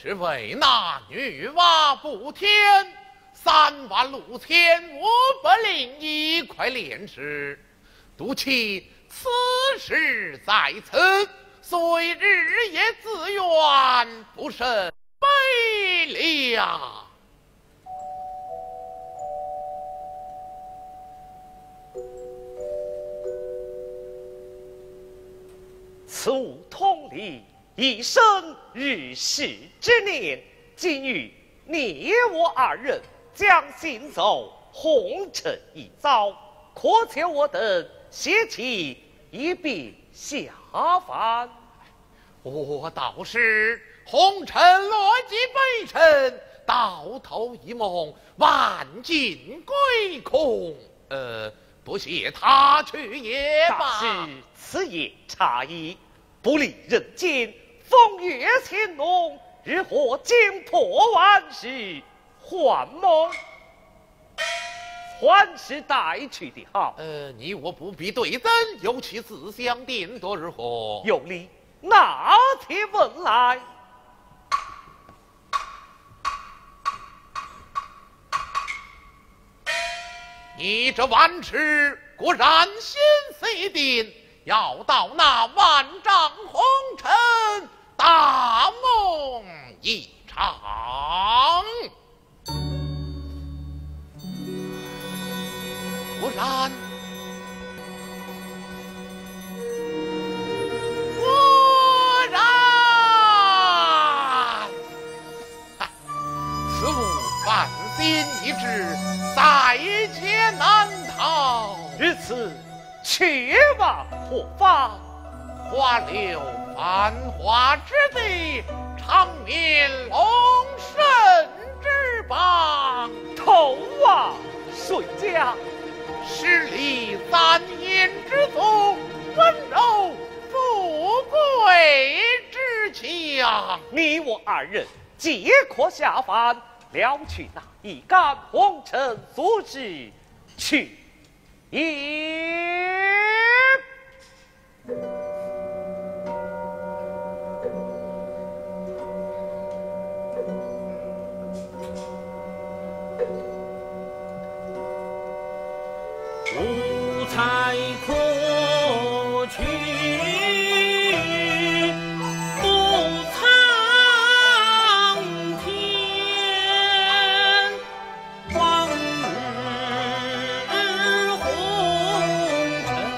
是为那女娲补天，3万6千501块炼石，独其此事在此，虽日夜自怨，不甚悲凉。 此物通理，一生日事之念，今欲你我2人将行走红尘一遭，可求我等携其一并下凡。 我倒是红尘落尽悲尘，到头一梦，万尽归空。不屑他去也罢。 但是此言差矣，不理人间风月情浓，日或惊破万事，幻梦还是带去的好。 你我不必对等，有其自相定夺如何？ 有理，拿铁问来。 你这万事果然心思已定，要到那万丈红尘大梦一场。果然，此物万心一致，再劫难逃。 如此，去往何方？ 花柳繁华之地，长眠龙神之邦。 投往谁家十里3阴之族，温柔富贵之乡。 你我2人皆可下凡，了去那一干红尘俗事，去也。 无才可取，不苍天。往日红尘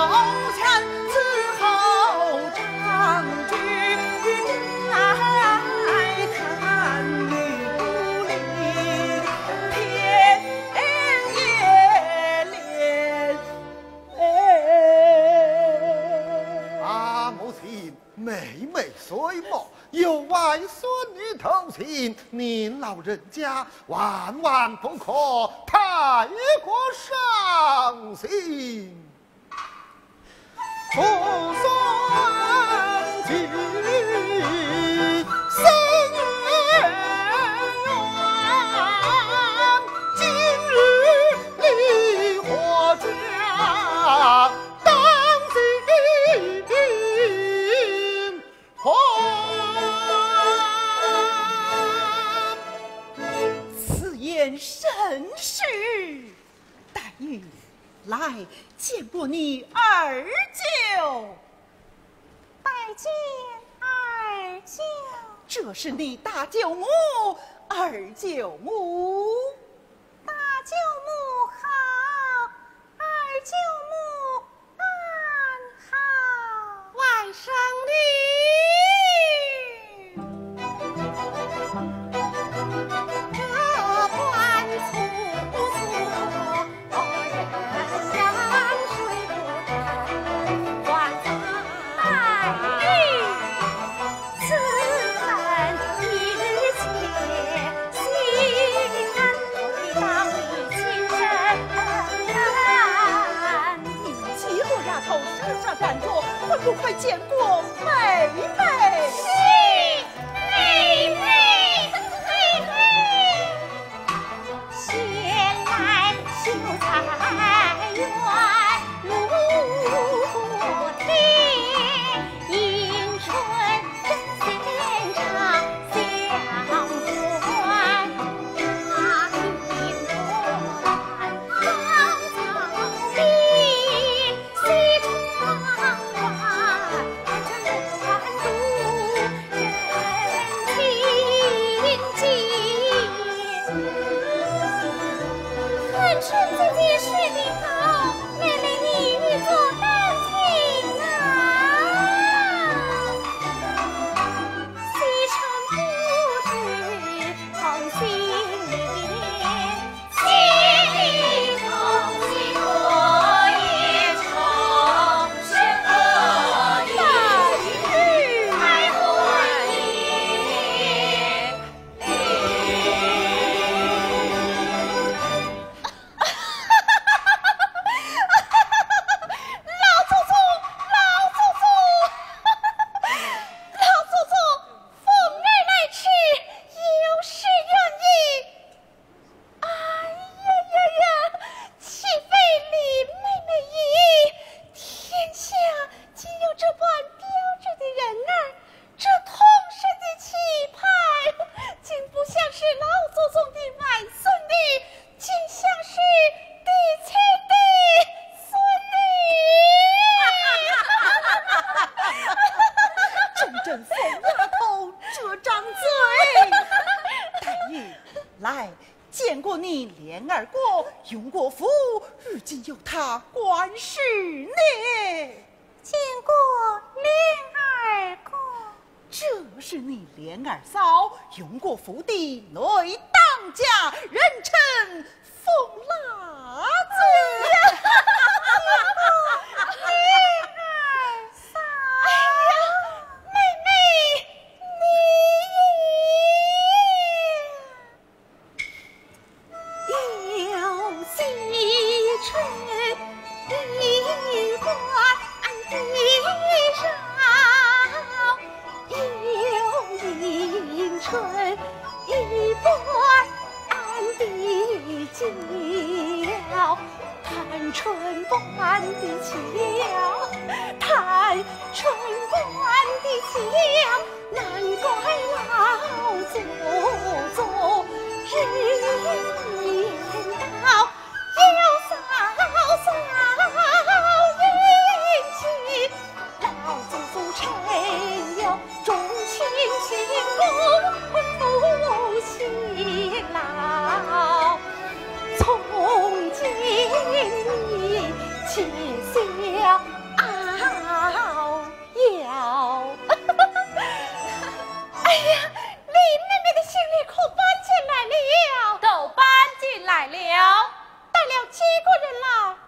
前伺候长君来看女不离天也连。 母亲，妹妹虽貌，有外孙女投亲，您老人家万万不可太过伤心。不算计，生缘，今日离火家，当心红。 此言甚是，黛玉，来见过你二舅。 拜见二舅。 这是你大舅母，二舅母。 大舅母好，二舅母安好。 外甥女，这般粗俗，人让水不断在。 此恨一日切，心难当你亲身难。 你几个丫头傻傻站着，会不会见过妹妹？ 妹妹，闲来秀才园如天，迎春真现场相欢，那云端芳草碧，西窗外正欢度人情景。看春姐姐睡得好，妹妹你欲做当亲啊。西城不知同心莲，千里同心我也愁，是何以开婚姻？老祖宗，老祖宗，凤儿来迟，有失远迎。哎呀，岂非李妹妹意？天下竟有这般标致的人儿，这通身的气派，竟不像是老祖宗的外孙女，竟像是嫡亲的孙女。 真疯丫头，这张嘴！黛玉，来见过你莲儿国、永国府，如今有他官事呢。 见过莲儿公。 这是你莲儿嫂，永国府的内当家，人称疯辣子。 莲儿嫂，哎呀，妹妹你有惜春一关的少，有迎春一关的娇，探春关的巧，探春关的巧，难怪老祖宗日言道，有嫂嫂姻亲，老祖宗臣有重情心公父老，从今你且笑哎呀，李妹妹的行李可搬进来了， 都搬进来了。 带了几个人来？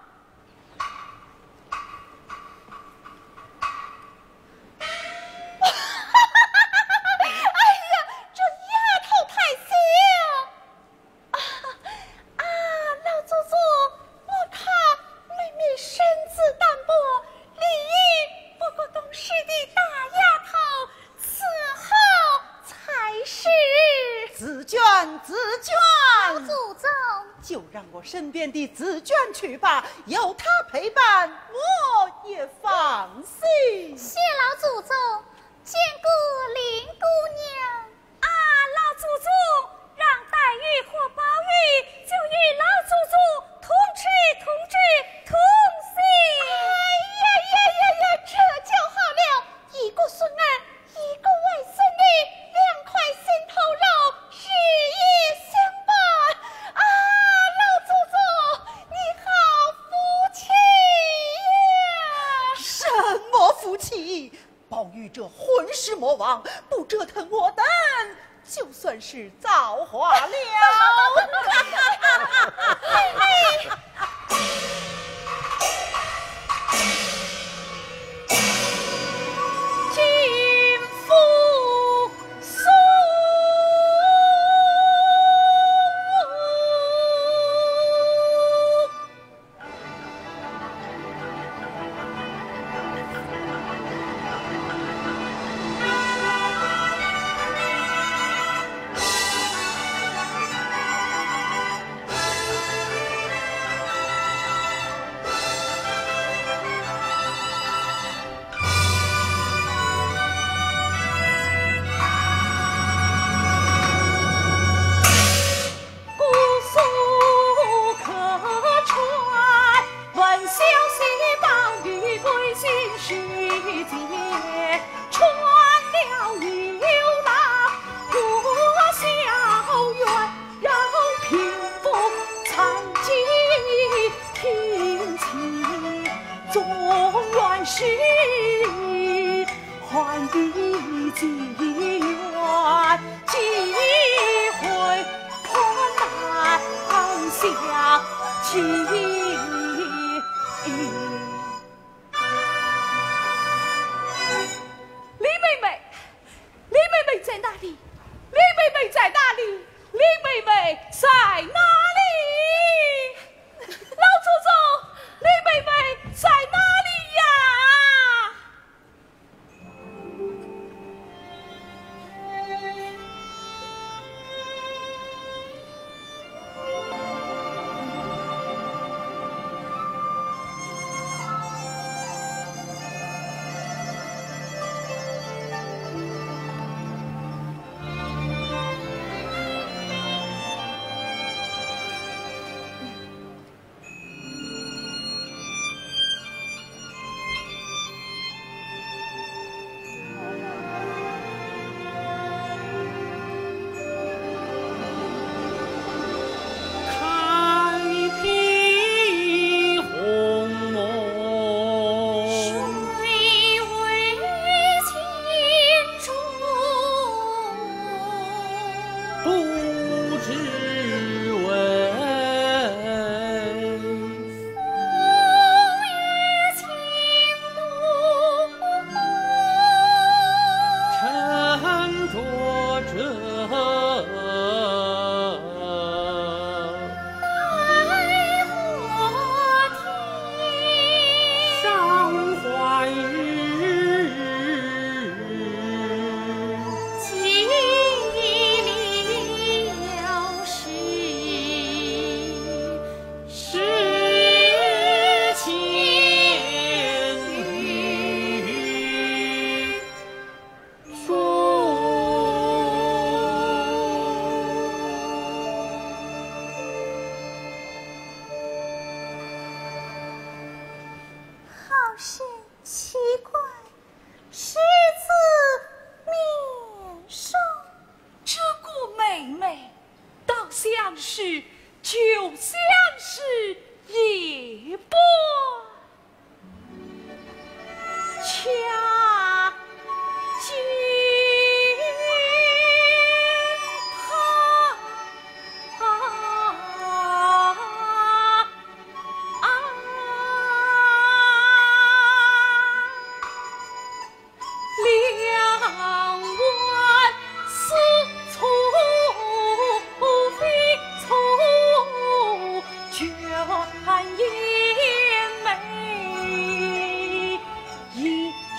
哎呀，这丫头太小啊！老祖宗，我看妹妹身子单薄，理应不过懂事的大丫头伺候才是。 紫娟，紫娟， 老祖宗， 就让我身边的紫娟去吧，有她陪伴，我也放心。 谢老祖宗，见过林姑娘。啊，老祖宗，让黛玉和宝玉就与老祖宗同吃同喜。哎呀，这就好了，一个孙儿，一个外孙女，2块心头肉，日夜相伴。啊，老祖宗，你好福气呀！ 什么福气？宝玉这混世魔王，不折腾我等，就算是造化了。 金福苏。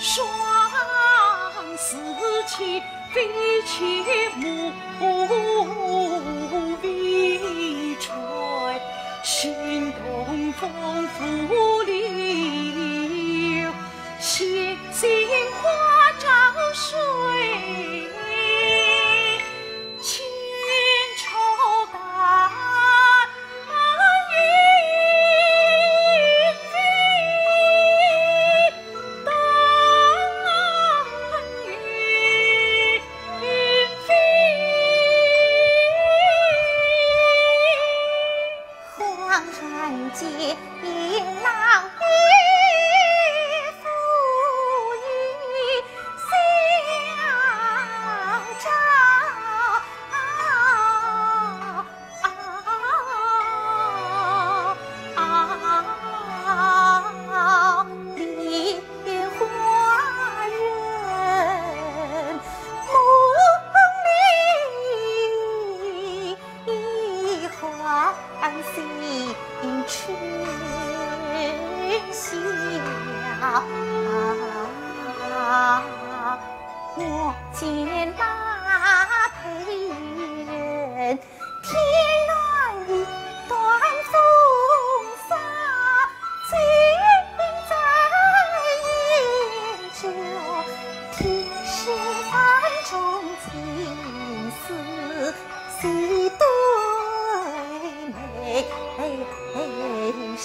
双丝旗飞起木微吹，心动风拂流，星星花照水。 我见那陪人，天然一段风骚，醉在饮酒，天是泛中情丝细对眉梢。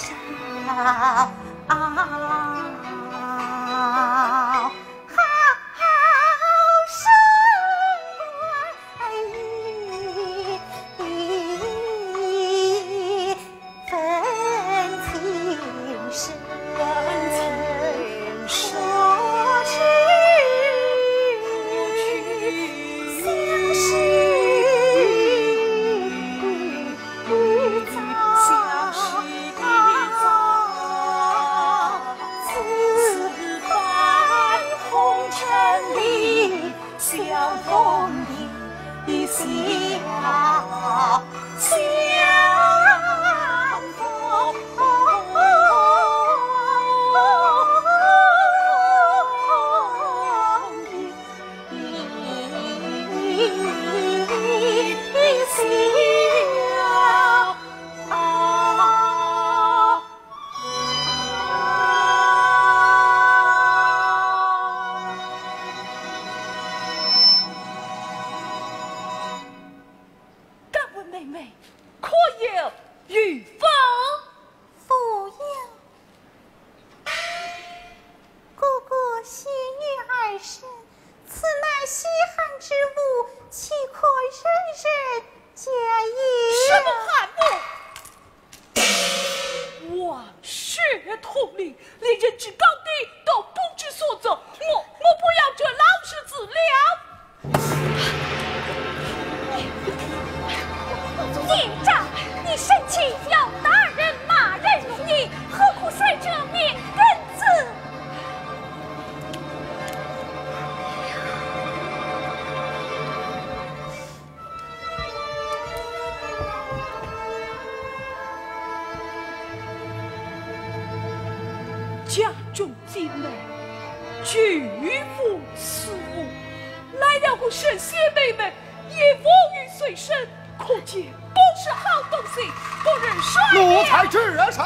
家中金妹巨富此物，来了个神仙妹妹，也风雨随身，可见不是好东西，不忍摔奴才至上。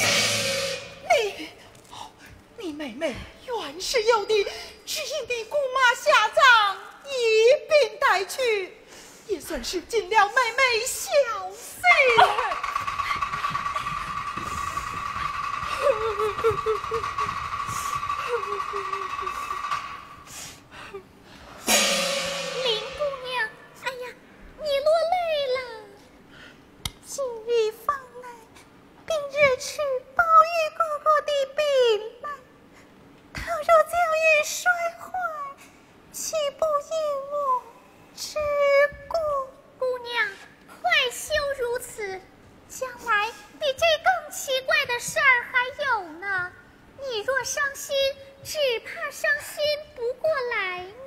你妹妹原是有的，只因的姑妈下葬，一并带去，也算是尽了妹妹孝心。 林姑娘，哎呀，你落泪了。今日方来，并日去宝玉哥哥的病来，倘若将欲摔坏，岂不因我之过？姑娘，快休如此，将来比这更奇怪的事儿还有呢。你若伤心，只怕伤心不过来呢。